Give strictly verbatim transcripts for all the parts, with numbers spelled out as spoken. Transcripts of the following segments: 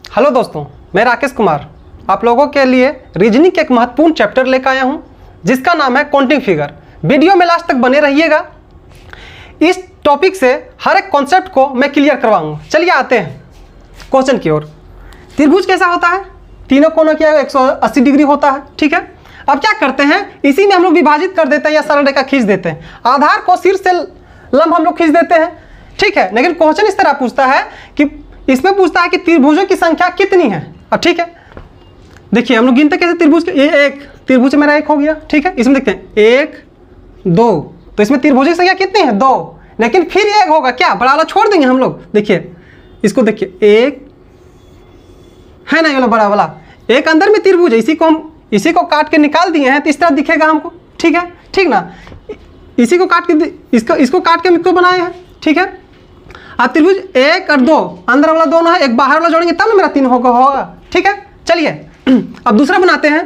Hello दोस्तों, मैं राकेश कुमार आप लोगों के लिए रीजनिंग के एक महत्वपूर्ण चैप्टर लेकर आया हूं जिसका नाम है काउंटिंग फिगर। वीडियो में लास्ट तक बने रहिएगा। इस टॉपिक से हर एक कॉन्सेप्ट को मैं क्लियर करवाऊंगा। चलिए आते हैं क्वेश्चन की ओर। त्रिभुज कैसा होता है? तीनों कोनों की एक सौ अस्सी डिग्री होता है, ठीक है। अब क्या करते हैं, इसी में हम लोग विभाजित कर देते हैं या सरल रेखा खींच देते हैं। आधार को शीर्ष से लंब हम लोग खींच देते हैं, ठीक है। लेकिन क्वेश्चन इस तरह पूछता है कि इसमें पूछता है कि त्रिभुजों की संख्या कितनी है। अब ठीक है, देखिए हम लोग गिनते कैसे त्रिभुज के। ये एक त्रिभुज मेरा एक हो गया, ठीक है। इसमें देखते हैं एक दो, तो इसमें त्रिभुजों की संख्या कितनी है? दो। लेकिन फिर एक होगा क्या, बड़ा वाला छोड़ देंगे हम लोग। देखिए इसको देखिए, एक है ना ये वाला बड़ा वाला, एक अंदर में त्रिभुज है। इसी को हम इसी को काट के निकाल दिए हैं तो इस तरह दिखेगा हमको, ठीक है। ठीक ना, इसी को काट के इसको इसको काट के हम इसको बनाए हैं, ठीक है। अब त्रिभुज एक और दो, अंदर वाला दोनों है, एक बाहर वाला जोड़ेंगे तब ना मेरा तीन होगा होगा ठीक है। चलिए अब दूसरा बनाते हैं।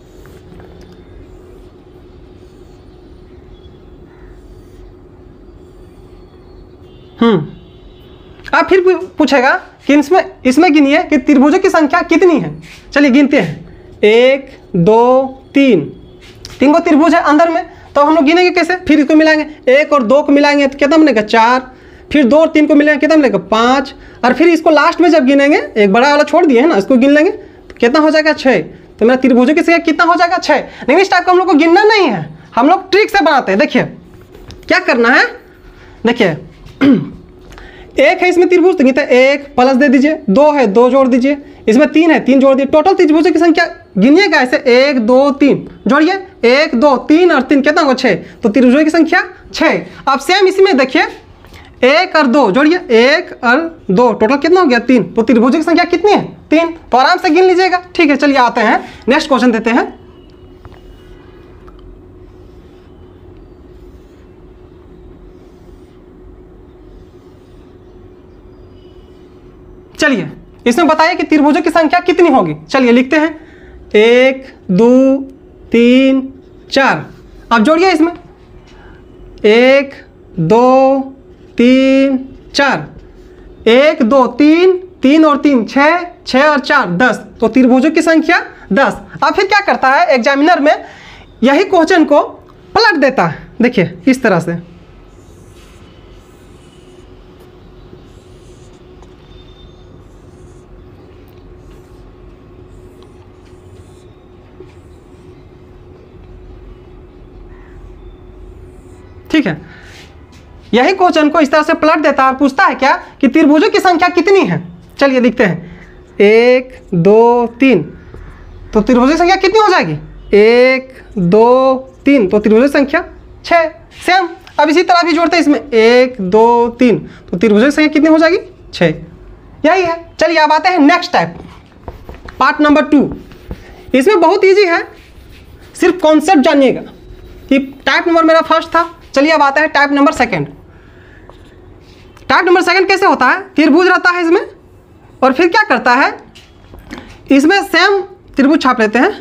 हम्म अब फिर पूछेगा कि इसमें इसमें गिनिए कि त्रिभुजों की संख्या कितनी है। चलिए गिनते हैं, एक दो तीन, तीन को त्रिभुज है अंदर में, तो हम लोग गिनेंगे कैसे? फिर इसको मिलाएंगे, एक और दो को मिलाएंगे तो कितना बनेगा? चार। फिर दो और तीन को मिलाएंगे कितना मिलेगा? पाँच। और फिर इसको लास्ट में जब गिनेंगे, एक बड़ा वाला छोड़ दिए है ना, इसको गिन लेंगे तो कितना हो जाएगा? छः। तो मेरा त्रिभुजों की संख्या कितना हो जाएगा? छः। लेकिन इस टाइप का हम लोग को गिनना नहीं है, हम लोग ट्रिक से बनाते हैं। देखिए क्या करना है, देखिए एक है इसमें त्रिभुज तो गिनते एक प्लस दे दीजिए, दो है दो जोड़ दीजिए, इसमें तीन है तीन जोड़ दिए। टोटल त्रिभुजों की संख्या गिनिएगा ऐसे, एक दो तीन जोड़िए, एक दो तीन और तीन कितना होगा? छः। तो त्रिभुजों की संख्या छः। अब सेम इसमें देखिए, एक और दो जोड़िए, एक और दो टोटल कितना हो गया? तीन। तो त्रिभुजों की संख्या कितनी है? तीन। तो आराम से गिन लीजिएगा, ठीक है। चलिए आते हैं नेक्स्ट क्वेश्चन देते हैं। चलिए इसमें बताइए कि त्रिभुजों की संख्या कितनी होगी। चलिए लिखते हैं, एक दो तीन चार। अब जोड़िए इसमें, एक दो तीन चार, एक दो तीन, तीन और तीन छः, छः और चार दस। तो त्रिभुजों की संख्या दस। अब फिर क्या करता है एग्जामिनर में, यही क्वेश्चन को पलट देता है। देखिए इस तरह से, ठीक है। यही क्वेश्चन को इस तरह से पलट देता है और पूछता है क्या कि त्रिभुजों की संख्या कितनी है। चलिए लिखते हैं, एक दो तीन, तो त्रिभुजों की संख्या कितनी हो जाएगी? एक दो तीन, तो त्रिभुजों की संख्या छः। सेम अब इसी तरह भी जोड़ते हैं इसमें, एक दो तीन, तो त्रिभुजों की संख्या कितनी हो जाएगी? छः। यही है। चलिए अब आते हैं next type, part number two. इसमें बहुत ईजी है, सिर्फ कॉन्सेप्ट जानिएगा कि टाइप नंबर मेरा फर्स्ट था। चलिए अब आता है type number second. Type number second कैसे होता है, त्रिभुज रहता है इसमें और फिर क्या करता है, इसमें सेम त्रिभुज छाप लेते हैं।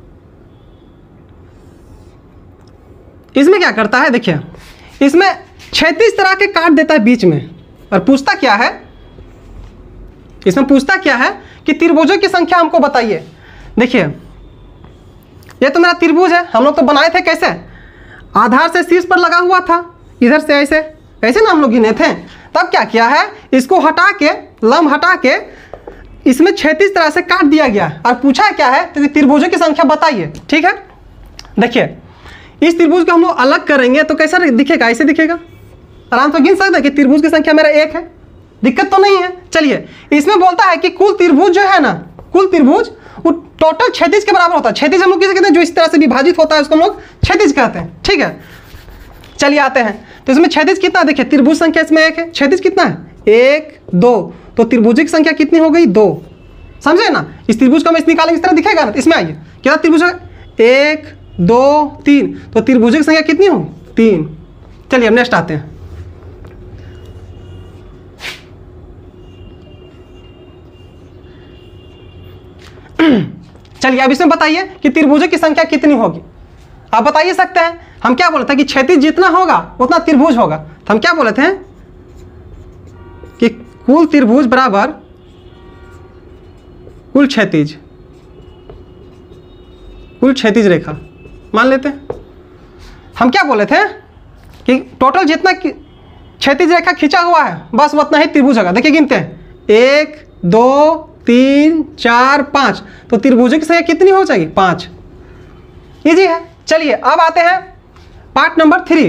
इसमें क्या करता है, देखिए इसमें क्षैतिज तरह के काट देता है बीच में और पूछता क्या है, इसमें पूछता क्या है कि त्रिभुजों की संख्या हमको बताइए। देखिए ये तो मेरा त्रिभुज है, हम लोग तो बनाए थे कैसे, आधार से शीर्ष पर लगा हुआ था, इधर से ऐसे ऐसे ना हम लोग गिने थे। तब क्या किया है, इसको हटा के, लंब हटा के इसमें क्षैतिज तरह से काट दिया गया और पूछा है क्या है, तो त्रिभुजों की संख्या बताइए, ठीक है। देखिए इस त्रिभुज को हम लोग अलग करेंगे तो कैसा दिखेगा, ऐसे दिखेगा। आराम से गिन सकते हैं कि त्रिभुज की संख्या मेरा एक है, दिक्कत तो नहीं है। चलिए इसमें बोलता है कि कुल त्रिभुज जो है ना, कुल त्रिभुज वो टोटल क्षैतिज के बराबर होता है। क्षैतिज हम लोग किसे कहते हैं, जो इस तरह से विभाजित होता है उसको हम लोग क्षैतिज कहते हैं, ठीक है। चलिए आते हैं, तो इसमें क्षैतिज कितना, देखिए त्रिभुज संख्या इसमें एक है, क्षैतिज कितना है? एक दो, तो त्रिभुज की संख्या कितनी हो गई? दो। समझे ना, इस त्रिभुज को हम इस निकालेंगे इस तरह दिखेगा ना। इसमें आइए क्या त्रिभुज है, एक दो तीन, तो त्रिभुज की संख्या कितनी होगी? तीन। चलिए अब नेक्स्ट आते हैं। चलिए अब इसमें बताइए कि त्रिभुजों की संख्या कितनी होगी। आप बताइए सकते हैं, हम क्या बोले थे कि क्षैतिज जितना होगा उतना त्रिभुज होगा। तो हम क्या बोले थे कि कुल त्रिभुज बराबर कुल क्षैतिज, कुल क्षैतिज रेखा मान लेते हैं। हम क्या बोले थे कि टोटल जितना क्षैतिज रेखा खींचा हुआ है बस उतना ही त्रिभुज होगा। देखिए गिनते हैं, एक दो तीन चार पाँच, तो त्रिभुजों की संख्या कितनी हो जाएगी? पाँच। इजी है। चलिए अब आते हैं part number three.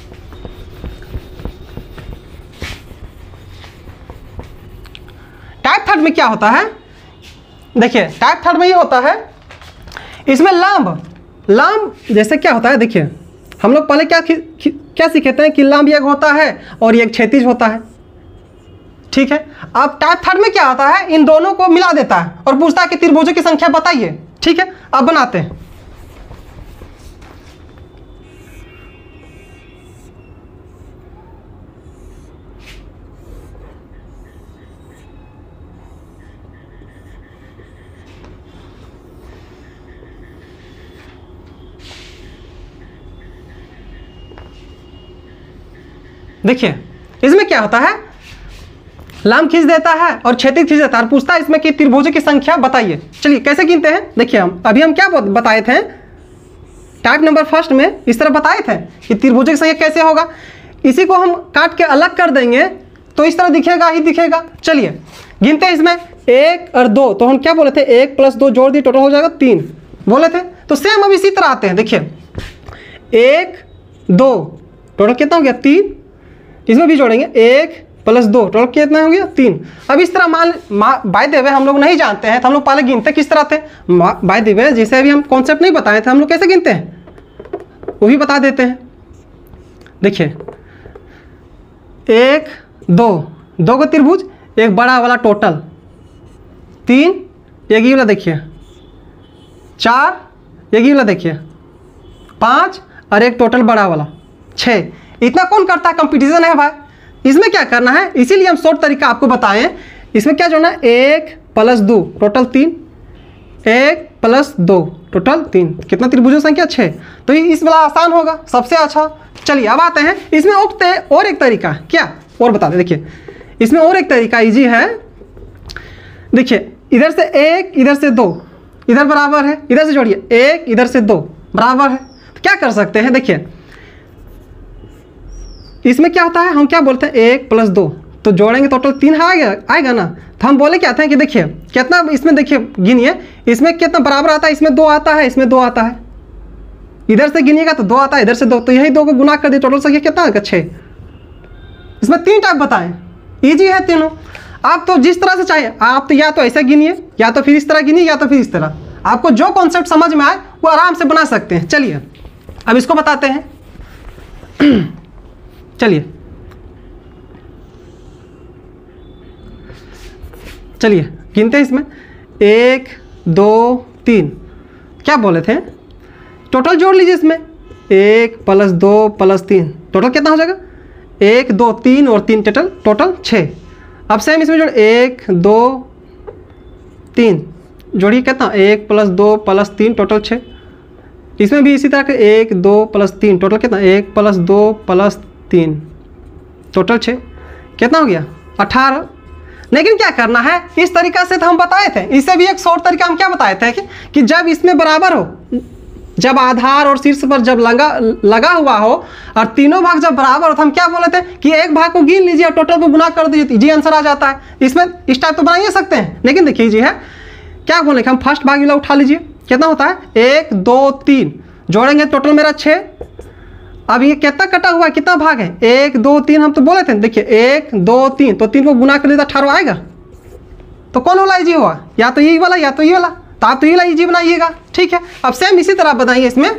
Type third में क्या होता है? देखिए टाइप थर्ड में ये होता है, इसमें लंब लंब जैसे क्या होता है, देखिए हम लोग पहले क्या क्या सीखे थे कि लंब एक होता है और एक क्षैतिज होता है, ठीक है। अब टाइप थर्ड में क्या होता है, इन दोनों को मिला देता है और पूछता है कि त्रिभुजों की संख्या बताइए, ठीक है। अब बनाते हैं। देखिए इसमें क्या होता है, लंब खींच देता है और क्षैतिज खींच देता है और पूछता है इसमें कि त्रिभुजों की संख्या बताइए। चलिए कैसे गिनते हैं, देखिए हम अभी हम क्या बताए थे टाइप नंबर फर्स्ट में, इस तरह बताए थे कि त्रिभुजों की संख्या कैसे होगा। इसी को हम काट के अलग कर देंगे तो इस तरह दिखेगा ही दिखेगा। चलिए गिनते हैं इसमें एक और दो, तो हम क्या बोले थे, एक प्लस दो जोड़ दिए टोटल हो जाएगा तीन बोले थे। तो सेम अब इसी तरह आते हैं, देखिए एक दो टोटल कितना हो गया तीन, इसमें भी जोड़ेंगे एक प्लस दो टोटल कितना हो गया तीन। अब इस तरह मान बाय द वे हम लोग नहीं जानते हैं तो हम लोग पहले गिनते किस तरह थे, बाय द वे जैसे अभी हम कॉन्सेप्ट नहीं बताए थे हम लोग कैसे गिनते हैं वो भी बता देते हैं। देखिए एक दो दो को त्रिभुज, एक बड़ा वाला टोटल तीन, एक ही वाला देखिए चार, एक ही वाला देखिए पाँच और एक टोटल बड़ा वाला छः। इतना कौन करता है, कंपटीशन है भाई। इसमें क्या करना है, इसीलिए हम शॉर्ट तरीका आपको बताएं। इसमें क्या जोड़ना है, एक प्लस दो टोटल तीन, एक प्लस दो टोटल तीन, कितना त्रिभुजों संख्या छः। तो इस वाला आसान होगा सबसे अच्छा। चलिए अब आते हैं इसमें उगते और एक तरीका क्या और बता दें। देखिए इसमें और एक तरीका इजी है। देखिए इधर से एक इधर से दो, इधर बराबर है, इधर से जोड़िए एक इधर से दो बराबर है। तो क्या कर सकते हैं, देखिए इसमें क्या होता है, हम क्या बोलते हैं एक प्लस दो, तो जोड़ेंगे टोटल तीन आएगा आएगा ना। तो हम बोले क्या थे कि देखिए कितना इसमें, देखिए गिनिए इसमें कितना बराबर आता है, इसमें दो आता है, इसमें दो आता है, इधर से गिनिएगा तो दो आता है, इधर से दो, तो यही दो को गुना कर दिए टोटल संख्या कितना आएगा छः। इसमें तीन टाइप बताएं, ईजी है तीनों। आप तो जिस तरह से चाहिए आप तो या तो ऐसे गिनिए या तो फिर इस तरह गिनिए या तो फिर इस तरह, आपको जो कॉन्सेप्ट समझ में आए वो आराम से बना सकते हैं। चलिए अब इसको बताते हैं। चलिए चलिए गिनते हैं इसमें एक दो तीन, क्या बोले थे टोटल जोड़ लीजिए इसमें एक प्लस दो प्लस तीन टोटल कितना हो जाएगा, एक दो तीन और तीन टोटल टोटल छः। अब सेम इसमें जोड़ एक दो तीन जोड़िए कितना, एक प्लस दो प्लस तीन टोटल छः। इसमें भी इसी तरह के एक दो प्लस तीन टोटल कितना, एक प्लस दो प्लस तीन टोटल छः, कितना हो गया अठारह। लेकिन क्या करना है, इस तरीका से तो हम बताए थे, इससे भी एक शॉर्ट तरीका हम क्या बताए थे कि, कि जब इसमें बराबर हो, जब आधार और शीर्ष पर जब लगा लगा हुआ हो और तीनों भाग जब बराबर हो तो हम क्या बोले थे कि एक भाग को गिन लीजिए और टोटल को गुना कर दीजिए, जी आंसर आ जाता है। इसमें इस टाइप तो बना ही सकते हैं, लेकिन देखिए जी है क्या बोले कि हम फर्स्ट भाग वाला उठा लीजिए, कितना होता है एक दो तीन जोड़ेंगे टोटल मेरा छः। अब ये कितना कटा हुआ है, कितना भाग है, एक दो तीन हम तो बोले थे। देखिए एक दो तीन, तो तीन को गुना कर दिया अठारह आएगा, तो कौन वाला इजी हुआ, या तो यही वाला या तो ये वाला, तो आप तो ये वाला इजी बनाइएगा, ठीक है। अब सेम इसी तरह बताइए इसमें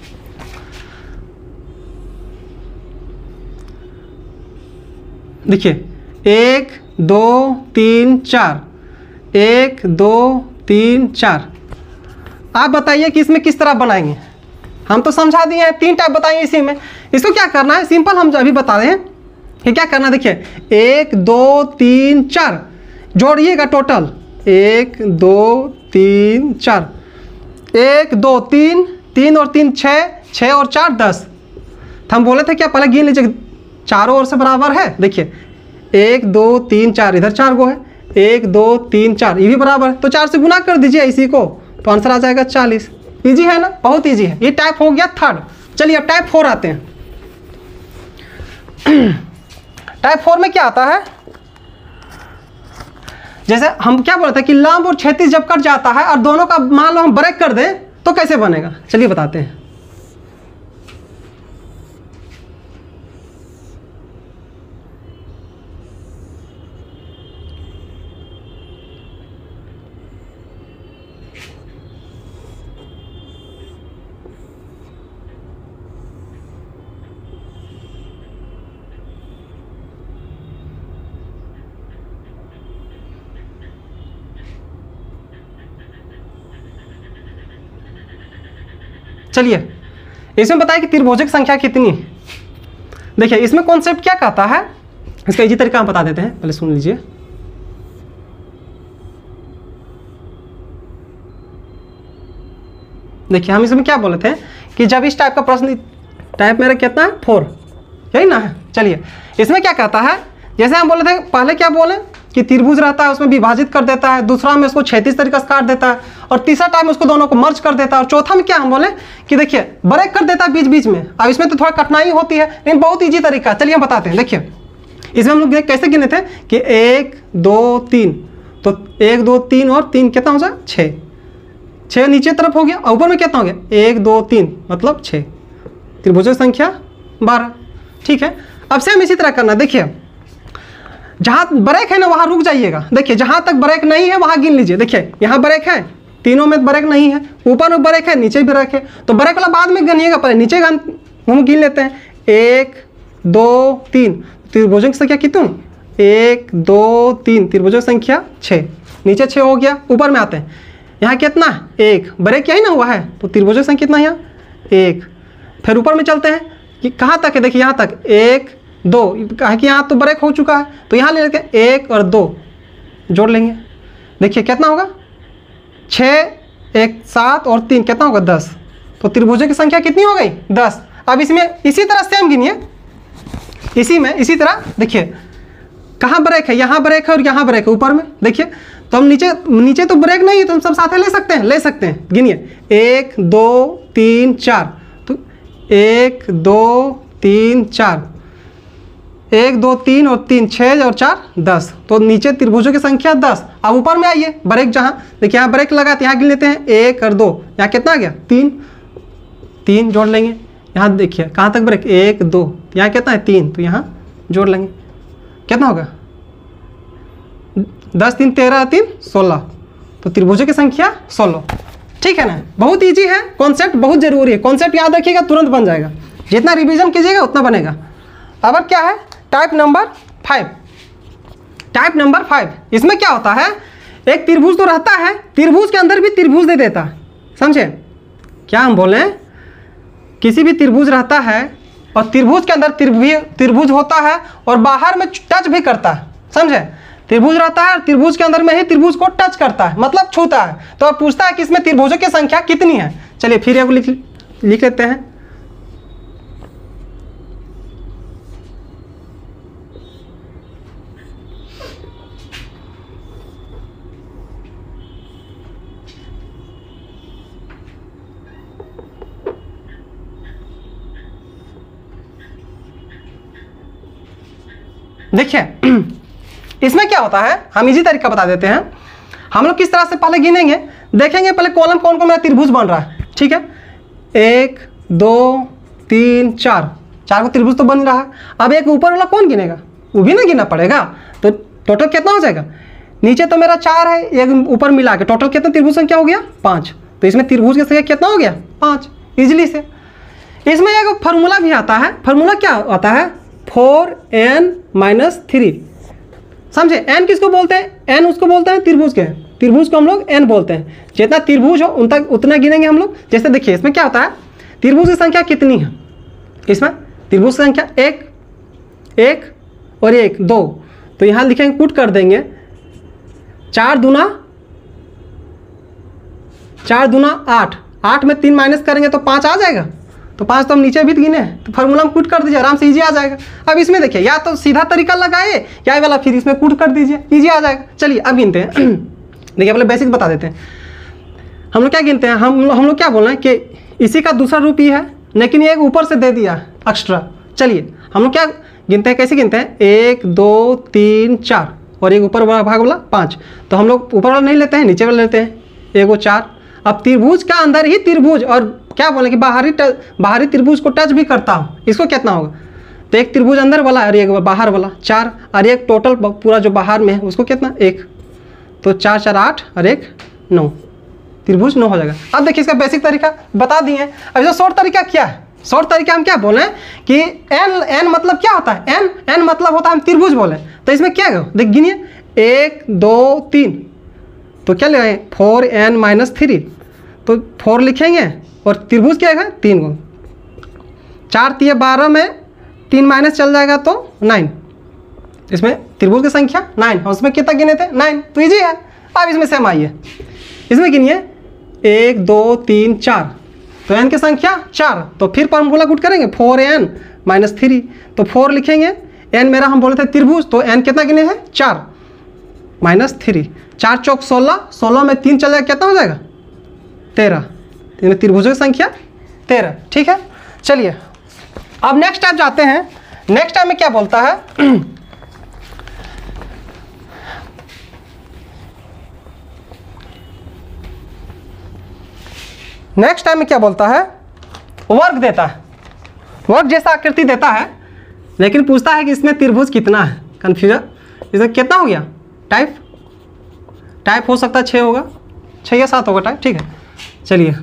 देखिए एक दो तीन चार, एक दो तीन चार। आप बताइए कि इसमें किस तरह बनाएंगे। हम तो समझा दिए हैं, तीन टाइप बताइए इसी में। इसको क्या करना है, सिंपल हम अभी बता रहे हैं कि क्या करना है। देखिए एक दो तीन चार जोड़िएगा टोटल एक दो तीन चार, एक दो तीन, तीन और तीन छः, छः और चार दस। तो हम बोले थे क्या, पहले गिन लीजिए चारों ओर से बराबर है। देखिए एक दो तीन चार, इधर चार गो है, एक दो तीन चार, ये भी बराबर है, तो चार से गुना कर दीजिए इसी को, तो आंसर आ जाएगा चालीस। इजी है ना, बहुत इजी है। ये टाइप हो गया थर्ड। चलिए अब टाइप फोर आते हैं। टाइप फोर में क्या आता है, जैसे हम क्या बोलते हैं कि लंब और क्षैतिज जब कट जाता है और दोनों का मान लो हम ब्रेक कर दें तो कैसे बनेगा, चलिए बताते हैं। चलिए इसमें बताइए कि त्रिभुजक संख्या कितनी है। देखिए इसमें कॉन्सेप्ट क्या कहता है, इसका इजी तरीका हम बता देते हैं, पहले सुन लीजिए। देखिए हम इसमें क्या बोले थे कि जब इस टाइप का प्रश्न, टाइप मेरा कितना है फोर, यही ना है। चलिए इसमें क्या कहता है, जैसे हम बोले थे पहले क्या बोले कि त्रिभुज रहता है उसमें विभाजित कर देता है, दूसरा में उसको क्षैतिज तरीके से काट देता है, और तीसरा टाइम उसको दोनों को मर्ज कर देता है, और चौथा में क्या हम बोले कि देखिए ब्रेक कर देता है बीच बीच में। अब इसमें तो थोड़ा कठिनाई होती है लेकिन बहुत ईजी तरीका, चलिए हम बताते हैं। देखिए इसमें हम लोग कैसे गिने थे कि एक दो तीन, तो एक दो तीन और तीन कितना हो जाए छः, छः नीचे तरफ हो गया, और ऊपर में कितना हो गया एक दो तीन मतलब छः, त्रिभुजक संख्या बारह। ठीक है, अब से हम इसी तरह करना। देखिए जहाँ ब्रेक है ना वहाँ रुक जाइएगा। देखिए जहाँ तक ब्रेक नहीं है वहाँ गिन लीजिए। देखिए यहाँ ब्रेक है, तीनों में ब्रेक नहीं है, ऊपर में ब्रेक है, नीचे भी ब्रेक है, तो ब्रेक वाला बाद में गिनिएगा, पहले नीचे हम गिन लेते हैं। एक दो तीन, त्रिभुजक संख्या कितनी, एक दो तीन, त्रिभुजक संख्या छः, नीचे छः हो गया। ऊपर में आते हैं, यहाँ कितना है एक, ब्रेक यही ना हुआ है, तो त्रिभुजक संख्या कितना है यहाँ एक। फिर ऊपर में चलते हैं कि कहाँ तक है, देखिए यहाँ तक एक दो, कहा कि यहाँ तो ब्रेक हो चुका है, तो यहाँ ले लेके एक और दो जोड़ लेंगे। देखिए कितना होगा छः, एक सात और तीन कितना होगा दस, तो त्रिभुजों की संख्या कितनी हो गई दस। अब इसमें इसी तरह सेम गिनिए, इसी में इसी तरह देखिए कहाँ ब्रेक है, यहाँ ब्रेक है और यहाँ ब्रेक है ऊपर में। देखिए तो हम नीचे नीचे तो ब्रेक नहीं है, तो हम सब साथ ले सकते हैं ले सकते हैं गिनिए एक दो तीन चार, तो एक दो तीन चार, एक दो तीन और तीन छः और चार दस, तो नीचे त्रिभुजों की संख्या दस। अब ऊपर में आइए, ब्रेक जहाँ देखिए यहाँ ब्रेक लगा तो यहाँ गिन लेते हैं एक और दो, यहाँ कितना आ गया तीन, तीन जोड़ लेंगे। यहाँ देखिए कहाँ तक ब्रेक एक दो, यहाँ कितना है तीन, तो यहाँ जोड़ लेंगे कितना होगा दस तीन तेरह तीन सोलह, तो त्रिभुजों की संख्या सोलह। ठीक है ना, बहुत ईजी है, कॉन्सेप्ट बहुत जरूरी है, कॉन्सेप्ट याद रखिएगा तुरंत बन जाएगा, जितना रिवीजन कीजिएगा उतना बनेगा। अब क्या है type number five. Type number five, इसमें क्या होता है, एक त्रिभुज तो रहता है, त्रिभुज के अंदर भी त्रिभुज दे देता है। समझे क्या हम बोले, किसी भी त्रिभुज रहता है और त्रिभुज के अंदर त्रिभुज होता है और बाहर में टच भी करता है। समझे, त्रिभुज रहता है और त्रिभुज के अंदर में ही त्रिभुज को टच करता है, मतलब छूता है। तो अब पूछता है कि इसमें त्रिभुजों की संख्या कितनी है। चलिए फिर एक लिख लिख लेते हैं। देखिए इसमें क्या होता है, हम इजी तरीका बता देते हैं। हम लोग किस तरह से पहले गिनेंगे, देखेंगे पहले कॉलम कौन कौन मेरा त्रिभुज बन रहा है। ठीक है, एक दो तीन चार, चार को त्रिभुज तो बन रहा है। अब एक ऊपर वाला कौन गिनेगा, वो भी ना गिनना पड़ेगा, तो टोटल कितना हो जाएगा। नीचे तो मेरा चार है, एक ऊपर मिला के टोटल कितना त्रिभुज संख्या हो गया पाँच, तो इसमें त्रिभुज की संख्या कितना हो गया पाँच, इजिली से। इसमें एक फार्मूला भी आता है, फार्मूला क्या आता है फोर एन माइनस थ्री। समझे, एन किसको बोलते हैं, एन उसको बोलते हैं त्रिभुज के, त्रिभुज को हम लोग एन बोलते हैं। जितना त्रिभुज हो उन तक उतना गिनेंगे हम लोग। जैसे देखिए इसमें क्या होता है, त्रिभुज की संख्या कितनी है, इसमें त्रिभुज की संख्या एक एक और एक दो, तो यहाँ लिखेंगे पुट कर देंगे चार दूना चार दूना आठ, आठ में तीन माइनस करेंगे तो पाँच आ जाएगा, तो तो पाँच तो हम नीचे भी गिने, तो फार्मूला में कूट कर दीजिए, आराम से इजी आ जाएगा। अब इसमें देखिए या तो सीधा तरीका लगाए या ये वाला फिर इसमें कूट कर दीजिए, इजी आ जाएगा। चलिए अब गिनते हैं। देखिए पहले बेसिक बता देते हैं। हम लोग क्या गिनते हैं, हम हम लोग क्या बोल रहे हैं कि इसी का दूसरा रूप ही है, लेकिन ये एक ऊपर से दे दिया एक्स्ट्रा। चलिए हम लोग क्या गिनते हैं, कैसे गिनते हैं, एक दो तीन चार और एक ऊपर वाला भाग वाला पाँच। तो हम लोग ऊपर वाला नहीं लेते हैं, नीचे वाला लेते हैं, एक वो चार। अब त्रिभुज का अंदर ही त्रिभुज और क्या बोले कि बाहरी बाहरी त्रिभुज को टच भी करता हूँ, इसको कितना होगा, तो एक त्रिभुज अंदर वाला और एक बाहर वाला चार, और एक टोटल पूरा जो बाहर में है उसको कितना एक, तो चार चार आठ और एक नौ, त्रिभुज नौ हो जाएगा। अब देखिए इसका बेसिक तरीका बता दिए। अब इसका शॉर्ट तरीका क्या है, शॉर्ट तरीका हम क्या बोले कि एन एन मतलब क्या होता है, एन एन मतलब होता है हम त्रिभुज बोले। तो इसमें क्या है देख गिनिए, एक दो तीन, तो क्या लिखेंगे फोर एन माइनस थ्री, तो फोर लिखेंगे और त्रिभुज क्या है तीन गो, चार तीन बारह में तीन माइनस चल जाएगा तो नाइन, इसमें त्रिभुज की संख्या नाइन, और उसमें कितना गिने थे नाइन, तो इजी है। अब इसमें सेम आइए, इसमें गिनिए एक दो तीन चार, तो एन की संख्या चार, तो फिर फार्मूला कूट करेंगे फोर एन माइनस थ्री, तो फोर लिखेंगे, एन मेरा हम बोले थे त्रिभुज, तो एन कितना गिने हैं चार माइनस थ्री, चार चौक सोलह, सोलह में तीन चल जाएगा कितना हो जाएगा तेरह, इसमें त्रिभुजों की संख्या तेरह। ठीक है, चलिए अब नेक्स्ट टाइप जाते हैं। नेक्स्ट टाइप में क्या बोलता है, नेक्स्ट टाइम में क्या बोलता है, वर्ग देता है, वर्ग जैसा आकृति देता है, लेकिन पूछता है कि इसमें त्रिभुज कितना है। कन्फ्यूजन, इसमें कितना हो गया टाइप, टाइप हो सकता है छः होगा, छः या सात होगा टाइप। ठीक है, चलिए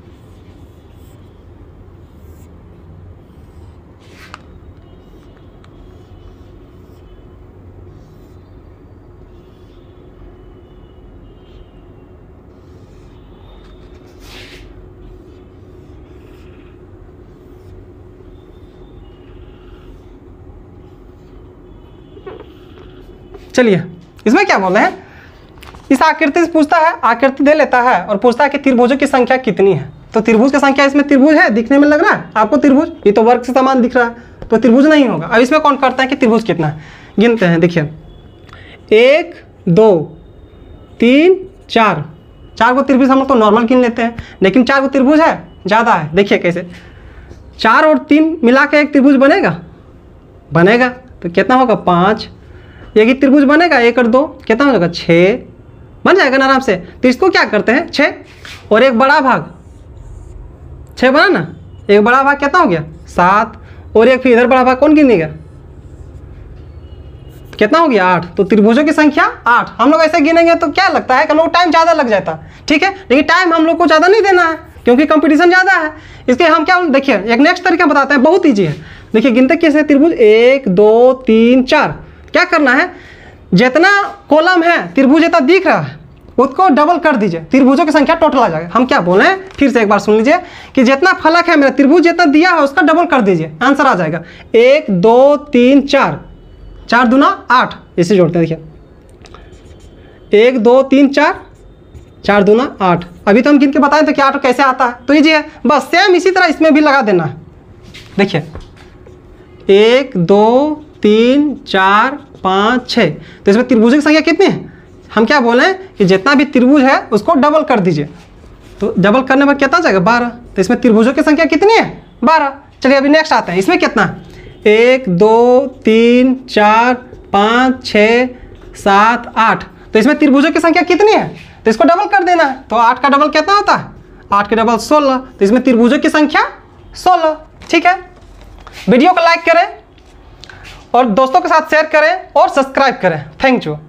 चलिए इसमें क्या बोल रहे हैं, इस आकृति से पूछता है, आकृति दे लेता है और पूछता है कि त्रिभुजों की संख्या कितनी है। तो त्रिभुज की संख्या, इसमें त्रिभुज है, दिखने में लग रहा है आपको त्रिभुज, ये तो वर्ग से समान दिख रहा है, तो त्रिभुज नहीं होगा। अब इसमें कौन करता है कि त्रिभुज कितना है, गिनते हैं। देखिए एक दो तीन चार, चार को त्रिभुज हम लोग तो नॉर्मल गिन लेते हैं, लेकिन चार को त्रिभुज है ज़्यादा है। देखिए कैसे, चार और तीन मिला के एक त्रिभुज बनेगा, बनेगा तो कितना होगा पाँच, एक त्रिभुज बनेगा, एक और दो कितना हो जाएगा छः, बन जाएगा ना आराम से। तो इसको क्या करते हैं, छः और एक बड़ा भाग, छः बना ना, एक बड़ा भाग कितना हो गया सात, और एक फिर इधर बड़ा भाग कौन गिनेगा, कितना हो गया आठ। तो त्रिभुजों की संख्या आठ। हम लोग ऐसे गिनेंगे तो क्या लगता है कि हम लोग टाइम ज़्यादा लग जाता, ठीक है, लेकिन टाइम हम लोग को ज़्यादा नहीं देना है क्योंकि कंपटीशन ज़्यादा है। इसके हम क्या, देखिए एक नेक्स्ट तरीका बताते हैं, बहुत ईजी है। देखिए गिनते कैसे, त्रिभुज एक दो तीन चार, क्या करना है, जितना कॉलम है त्रिभुज जितना दिख रहा है उसको डबल कर दीजिए, त्रिभुजों की संख्या टोटल आ जाएगा। हम क्या बोले हैं, फिर से एक बार सुन लीजिए कि जितना फलक है मेरा त्रिभुज जितना दिया है उसका डबल कर दीजिए, आंसर आ जाएगा एक दो तीन चार, चार दूना आठ, इसे जोड़ते हैं। देखिए एक दो तीन चार, चार दूना आठ। अभी तो हम गिन के बताएं तो क्या आठ कैसे आता है, तो ईजी है, बस सेम इसी तरह इसमें भी लगा देना है। देखिए एक दो तीन चार पाँच छः, तो इसमें त्रिभुजों की संख्या कितनी है, हम क्या बोले हैं कि जितना भी त्रिभुज है उसको डबल कर दीजिए, तो डबल करने पर कितना जाएगा बारह, तो इसमें त्रिभुजों की संख्या कितनी है बारह। चलिए अभी नेक्स्ट आते हैं, इसमें कितना है, एक दो तीन चार पाँच छः सात आठ, तो इसमें त्रिभुजों की संख्या कितनी है, तो इसको डबल कर देना है। तो आठ का डबल कितना होता है, आठ के डबल सोलह, तो इसमें त्रिभुजों की संख्या सोलह। ठीक है, वीडियो को लाइक करें और दोस्तों के साथ शेयर करें और सब्सक्राइब करें। Thank you.